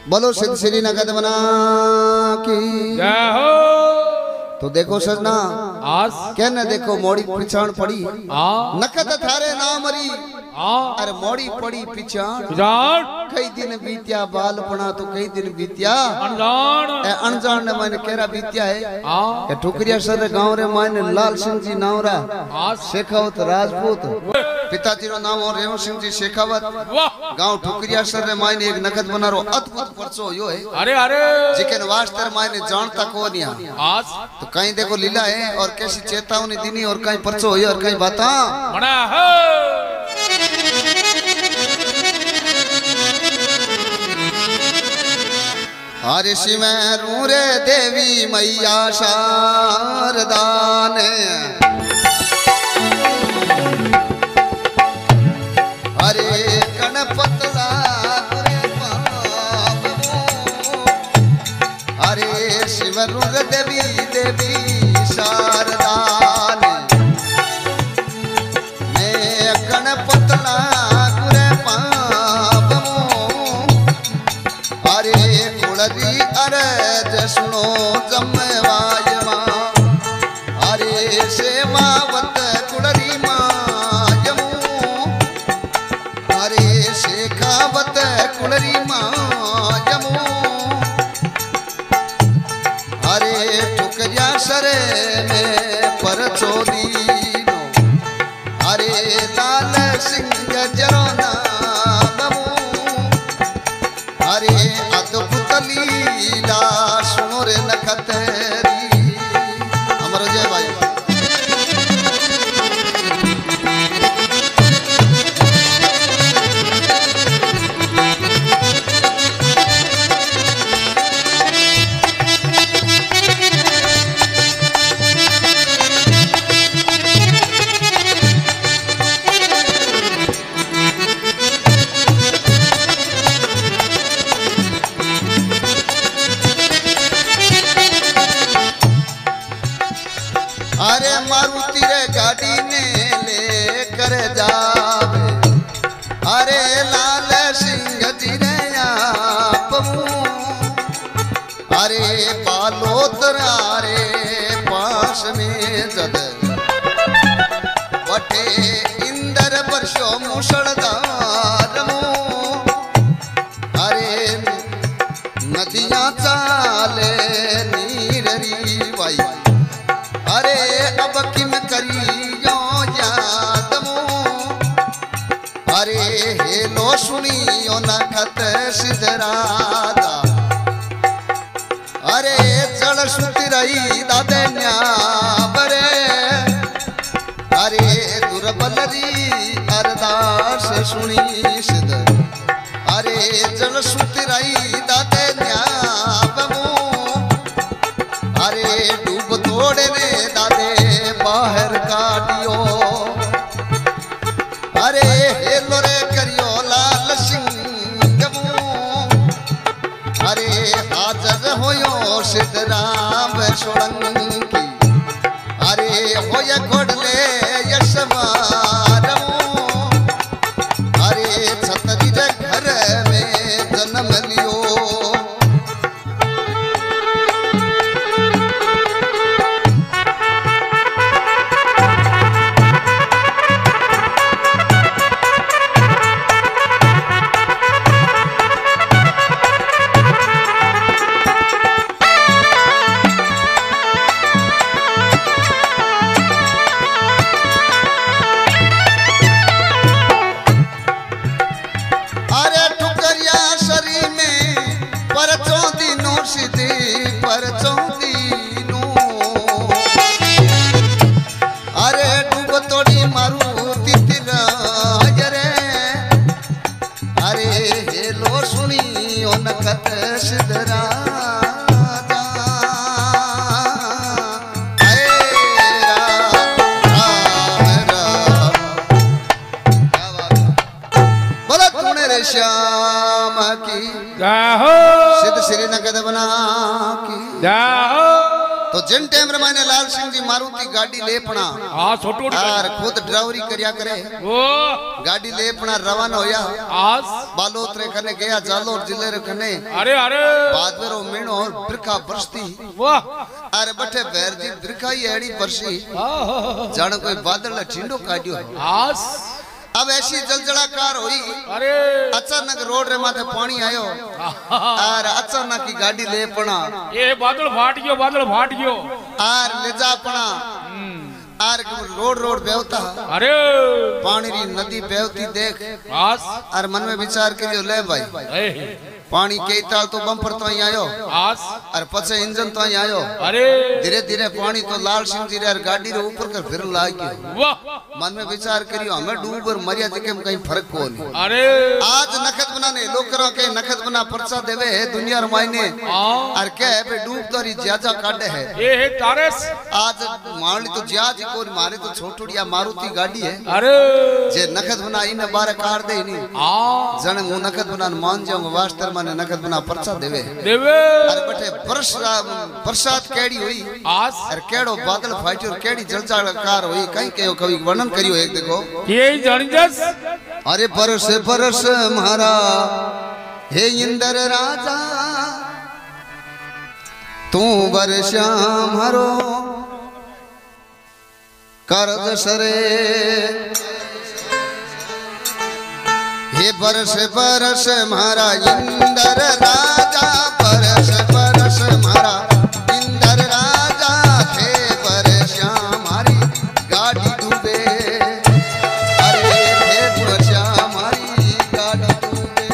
बोलो सिद्ध श्री नगद बना की जय हो। तो देखो सजना आस कहने देखो मोड़ी पिछाण पड़ी नकद थारे ना मरी अरे मोड़ी पड़ी पिछाण कई दिन बीत्या बालपना तो कई दिन बीत्या अनजान ने मैंने केरा बीत्या है के ठुकरिया सर गांव रे मैंने लाल सिंह जी नावरा शेखावत राजपूत पिताजी रो नाम और रेव सिंह जी शेखावत गांव ठुकरिया सर रे मैंने एक नकद बनारो अद्भुत परचो यो है। अरे अरे जिके वास्ते मैंने जानता को नहीं आज तो कहीं देखो लीला है और कैसी चेतावनी दीनी और कहीं परचो हो और कहीं बाता बड़ा है। हरि सिमरू रे देवी मैया शारदा ने हरे गणपत हरे सिमरू रे देवी देवी शारदा ने गणपत गुरे पापमो हरे कुलरी अरज सुनो जमवायमा हरे सेवावत कुलरी मायमो हरे शेखावत कुलरी मायमो हरे ठुकरिया सरे में परचो दीनो हरे लाल सिंह जरो नामो हरे अद्भुत लीला सुनो रे नखतरी अमर जय भाई। अरे मारुति रे गाड़ी ने ले कर जावे अरे लाल सिंह जी रे आपमू अरे बालोतरा रे पास में जद बटे इंदर वर्षो मुसलधार अरे नदियां चाले नीररी वाई अरे अब किम करियो याद मो अरे हेलो सुनियो नखत सिद्धरादा अरे जल सुती रही दादे न्याबरे अरे दुर्बलरी अरदास सुनी सिद्ध अरे जल सुती रही दादे न्याबमो अरे डूब तोड़े ने दादे बाहर काटियो अरे हेलो रे करियो लाल सिंह अरे हाजर होयो सिद्ध राम सोलंकी अरे होय घोड़ले यशमारमो अरे छतरी रे घर में जन्म लियो श्याम की सिद्ध श्री नगद बना की। तो जिन टाइम रे माने लाल सिंह जी मारुति गाड़ी ले पणा हां छोटो और खुद ड्राइवरी करया करे ओ गाड़ी ले पणा रवाना होया आज बालोतरे कने गया जालोर जिले रे कने अरे अरे बादरो मीणो और बिरखा बरसती वाह अरे बठे बैर जी बिरखा ही एड़ी बरसी जाने कोई बादल ठिंडो काड्यो आज अब ऐसी जलजलाकार हुई अरे अचानक रोड रे माथे पानी आयो और अचानक की गाड़ी ले पणा ये बादल फाट गयो और ले जा पणा और रोड रोड बेवता अरे पानी री नदी बेवती देख आज और मन में विचार करियो ले भाई पानी के ताल तो बम्पर तो आयो आज और पछे इंजन तो आयो अरे धीरे धीरे पानी तो लाल सिंह जी रे गाड़ी रे ऊपर कर फिर लाग गयो वाह मन में विचार करियो हमें डूब और मरिया जके में कहीं फर्क को नहीं अरे आज नखत बनाने लोकरो के नखत बना परचा देवे है दुनिया रे मायने और के बे डूब तोरी ज्यादा काटे है ये है तारस आज मान ली तो ज्यादा को मारे तो छोटुड़िया मारुति गाड़ी है अरे जे नखत बना इने बारे कार दे नहीं हां जने मु नखत बना मान जाऊंगा वास्तर माने नखत बना परचा देवे अरे बटे बरसात केड़ी हुई आज और केड़ो बादल फाटी और केड़ी जलजलाकार हुई कहीं कयो कवि वर्णन करियो एक देखो ये जानी जस अरे बरस बरस महारा हे इंद्र राजा तू बरसा मारो करज सरे हे बरस बरस महारा इंद्र राजा बरस बरस महारा इंद्र राजा थे बरसा मारी गाड़ी डूबे अरे थे बरसा मारी गाड़ी डूबे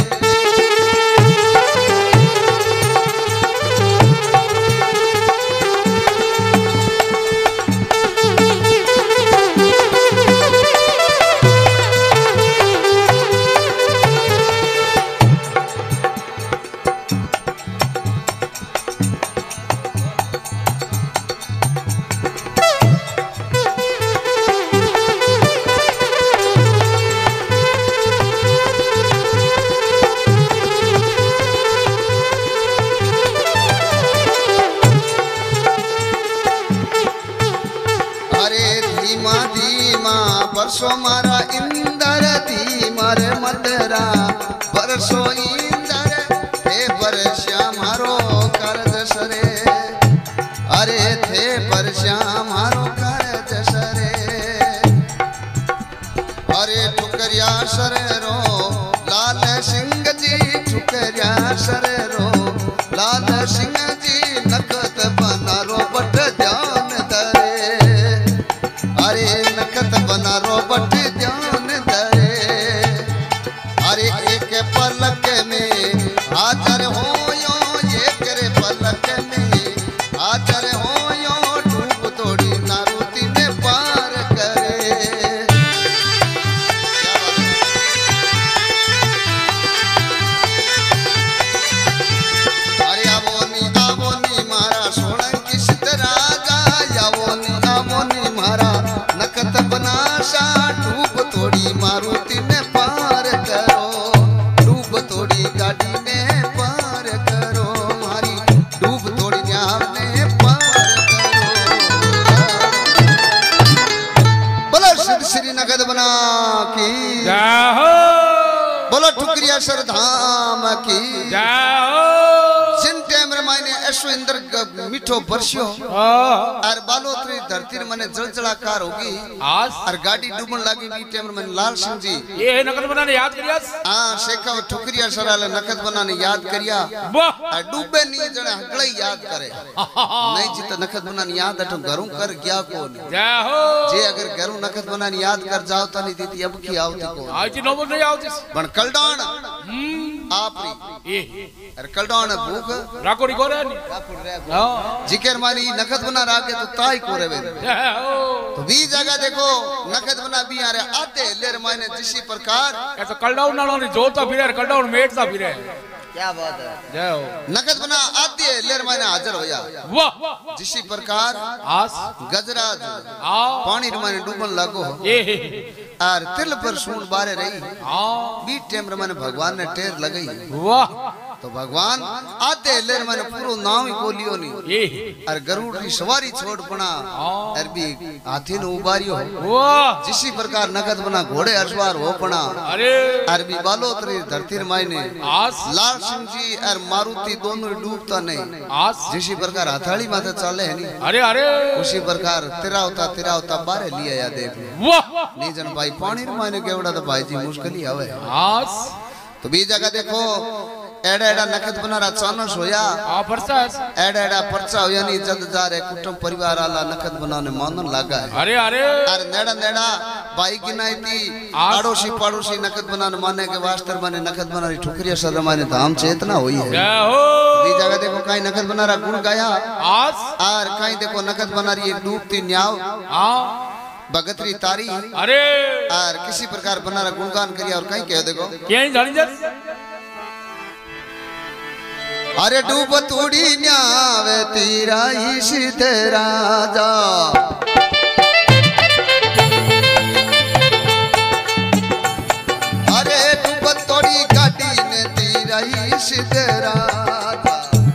बरसो मारा इंदर दी मारे मदरा बरसो इंदर थे बरसा मारो करज सरे अरे थे बरसा मारो करज सरे अरे ठुकरिया सरे रो लाल सिंह जी ठुकरिया सरे रो लाल सिंह जी नखत बना रो बट ध्यान दरे अरे नखत बना रो बट ध्यान दरे अरे एक पलक में हाजर होयो एक रे पलक में हाजर होयो डूब तोड़ी नारुति ने पार करे अरे आवोनी मारा सोलंकी सिद्ध राजा आवोनी मारा नखत बनाशा डूब तोड़ी मारुति ने पार करो डूब तोड़ी गाड़ी ने पार करो मारी डूब तोड़ी न्याम ने पार करो बोलो श्री नगद बना की जय हो बोलो ठुकरिया सर धाम की जय हो जिन टाइम रे मायने ऐसो इंद्र मीठो बरसियो और बालोतरी धरती मने जलजलाकार होगी आज और गाड़ी डूबन लागी बी टाइम में लाल सिंह जी ये नकद बनाने याद करिया हां शेखा ठुकरिया सराले नकद बनाने याद करिया वाह और डूबे नहीं जने हगले याद करे नहीं जी तो नकद बनाने याद अठो घरों कर गया को नहीं जय हो जे अगर घरों नकद बनाने याद कर जाओ तो नहीं देती अब की आवती को आज नोबल नहीं आवती पण कलडान आपरी ये अरे कलडान भूख राकोड़ी कोरे हां जिकर मानी नकद बना रागे तो ताई कोरे वे जय हो तो भी जगह देखो नकद बना भी आ रहे आते लेर मायने जिसी प्रकार ऐसा कलडाउन नालो नहीं जोता फिरे कलडाउन मेटता फिरे क्या बात है जय हो नकद बना आते लेर मायने हाजिर होया वाह जिसी प्रकार आस गजराज आ पानी रे मायने डूबन लागो ये और तिल पर सूंड बारे रही हां बी टाइम रे मायने भगवान ने टेर लगाई वाह तो भगवान आते लेर मैंने पूरो नाम ही बोलियो नहीं अरे गरुड़ की सवारी छोड़ पना अरे भी हाथी ने उबारियो जिसी प्रकार नगद बना घोड़े अश्वार हो पना अरे भी बालोतरी धरती मायने लाल सिंह जी और मारुति दोनों डूबता नहीं जिसी प्रकार हथाड़ी माथे चले है नहीं अरे अरे उसी प्रकार तिरावता बारे लिया या देख नहीं जन भाई पानी मायने केवड़ा तो भाई जी मुश्किल ही आवे तो बी जगह देखो एड़ा एड़ा नखत बना रहा चानस होया एड़ा एड़ा परचा होया नहीं जद जा रहे कुटुंब परिवार आला नखत बनाने मानन लगा है अरे अरे अरे नेड़ा नेड़ा भाई की नाई थी आड़ोसी पाड़ोसी नखत बनाने माने के वास्तर माने नखत बना रही ठुकरिया सदर माने धाम चेतना हुई है बी जगह देखो कहीं नखत बना रहा गुण गाया और कहीं देखो नखत बना रही एक डूबती न्याव भगतरी तारी अरे और किसी प्रकार बना रहा गुणगान करिया और कहीं कह देखो अरे डूब तूड़ी न्यावे तीरा ईशित राजा अरे डूब तोड़ी गाड़ी ने तीरा ईशित राजा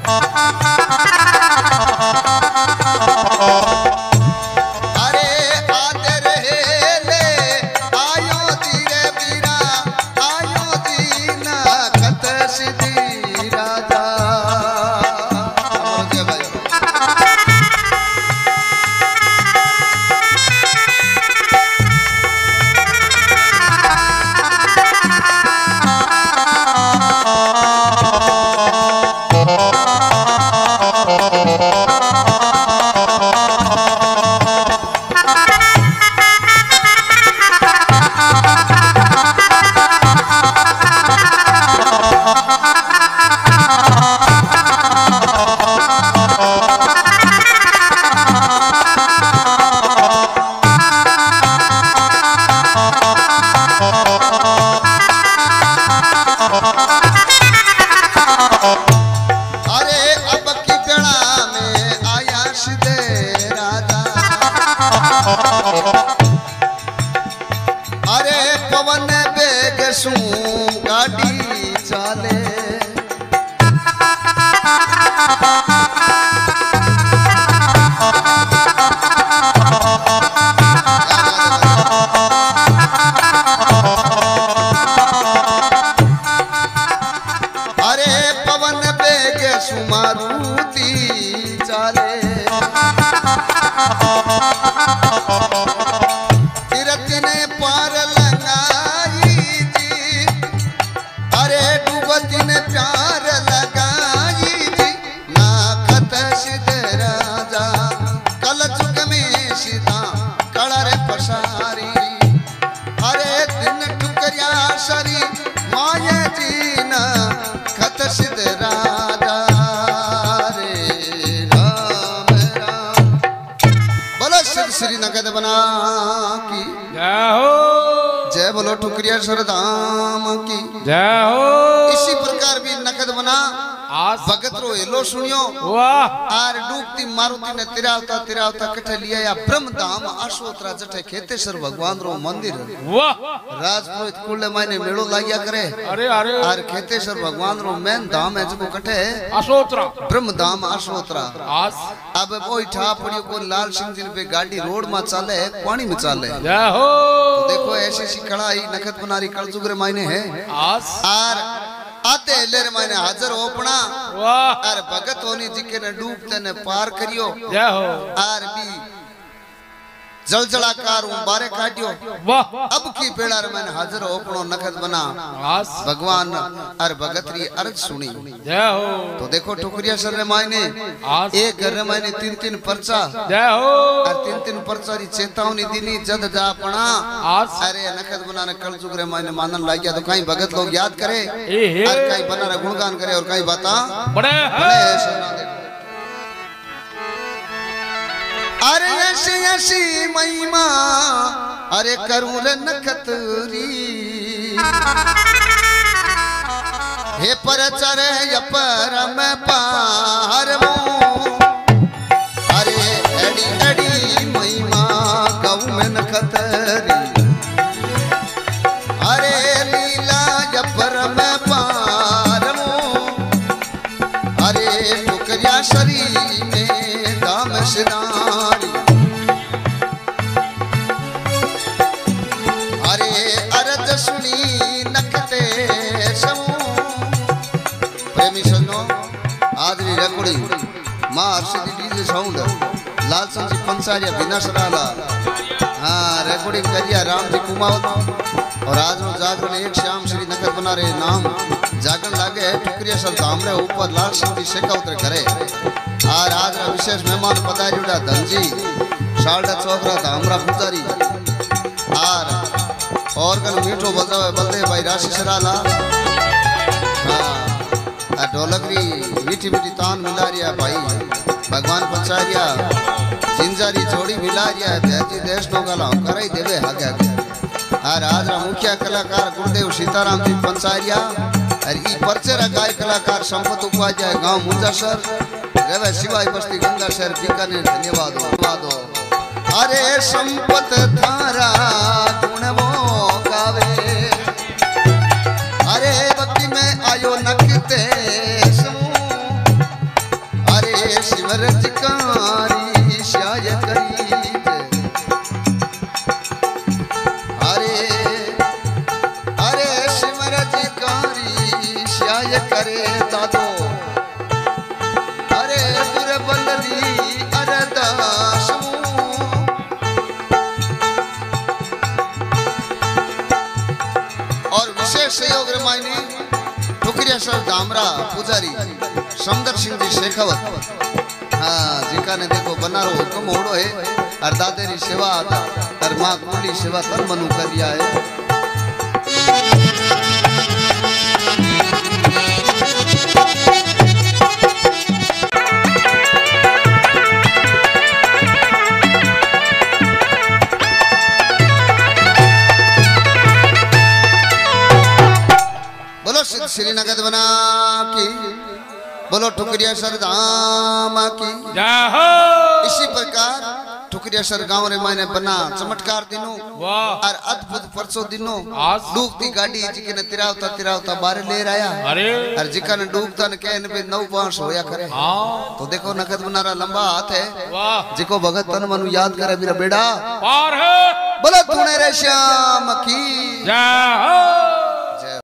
ठुकरिया सरदाम की जय हो। इसी प्रकार भी नकद बना भगत रो हेलो सुनियो आर डूबती मारुति ने तिरावता कठे लिया या ब्रह्म धाम आशोत्रा जठे खेतेश्वर भगवान रो मंदिर राजपुरोहित कुल मायने मेड़ो लागिया करे। अरे अरे आर खेतेश्वर भगवान रो मेन धाम है जो कठे आशोत्रा ब्रह्म धाम आशोत्रा। अब कोई ठा पड़ियो को लाल सिंह जी पे गाड़ी रोड में चले पानी में चले। जय हो। तो देखो ऐसी सी कड़ाई नखत बनारी कलजुग रे मायने है आर आते लेर मायने हाजर होपना आर भगत होनी जी के ने डूबते ने पार करियो। जय हो। आर भी जलजलाकार बारे काटियो। अब की पेड़ा रे मायने हाजर होपनो नखत बना भगवान आर भगतरी अर्ज सुनी। जय हो। तो देखो ठुकरिया सर रे मायने एक घर रे मायने 3-3 पर्चा। जय हो। और 3-3 पर्चा री चेतावनी दीनी जद जा पणा अरे नखत बना ने कलजुग रे मायने मानन लाग गया। तो कहीं भगत लोग याद करे और कहीं बना रे गुणगान करे और कहीं बता बड़े अरे ऐसी ऐसी महिमा अरे करूं रे नखतरी हे पर चरे पर मैं पारवो अरे एडी एडी महिमा गऊ में नखतरी अरे लीला पर मैं पारवो अरे टुकरिया शरीर में दाम सिनारी अरे अरज सुनी नखते समू प्रेमी सजनों आज री रिकॉर्डिंग मां हर्षिदी डीजे साउंड लाल सिंह जी पंसारिया बिना सराला हाँ रिकॉर्डिंग करिया राम जी कुमावत और आज नो जागरण एक श्याम श्री नगर बना रहे नाम जागरण लागे है टुकरिया सर धामरे ऊपर लाल सिंह जी शेखा उतरे करे और आज रा विशेष मेहमान पधारियोड़ा धनजी शारदा चौकरा धामरा पुजारी और कल मीठो बजावे बलदेव भाई राशि सराला हाँ ढोलकरी मीठी मीठी तान मिला रिया भाई भगवान पंचारिया जिंजारी जोड़ी मिला रिया है देश नो गला कराई देवे आगे आगे और आज रा मुख्य कलाकार गुरुदेव सीताराम जी पंचारिया और ई परचेरा गाय कलाकार संपत उपाध्याय गांव मुंजासर रेवे शिवाई बस्ती गंगा शहर बीकानेर धन्यवाद हो अरे संपत थारा गुण वो गावे अरे भक्ति में आयो नखते अरे शिवर जिकारी श्याय करी अरे शिवर जिकारी श्याय करे दादो अरे दुर्बलरी अरदास और विशेष सहयोग रमायनी टुकरिया सर धामरा पुजारी समदर सिंह जी शेखावत हाँ जिका ने देखो बनारो हुक्म होड़ो है और दादेरी सेवा और माँ कुली सेवा तन मनु कर दिया है बोलो श्रीनगर बना की बोलो टुकरिया सर धाम की इसी प्रकार टुकरिया सर गांव रे मायने बना चमत्कार दिनो और अद्भुत परसों दिनो डूबती गाड़ी जिके ने तिरावता बारे ले आया और जिका ने डूबता ने कहने पे 9 बांस होया करे तो देखो नगद बनारा लंबा हाथ है जिको भगत तन मनु याद करे मेरा बेड़ा पार है बोलो तूने रे श्याम की जय हो।